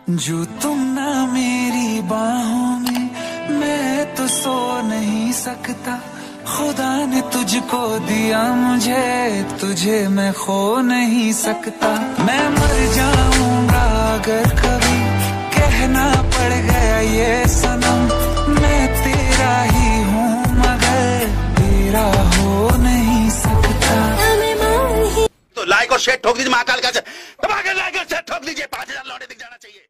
जो तुम ना मेरी बाहों में, मैं तो सो नहीं सकता। खुदा ने तुझको दिया मुझे, तुझे मैं खो नहीं सकता। मैं मर जाऊंगा अगर कभी कहना पड़ गया ये सनम, मैं तेरा ही हूँ मगर तेरा हो नहीं सकता। तो लाइक और शेयर ठोक दीजिए महाकाल का, दबा के लाइक और शेयर ठोक दीजिए। 5000 लौटे दिख जाना चाहिए।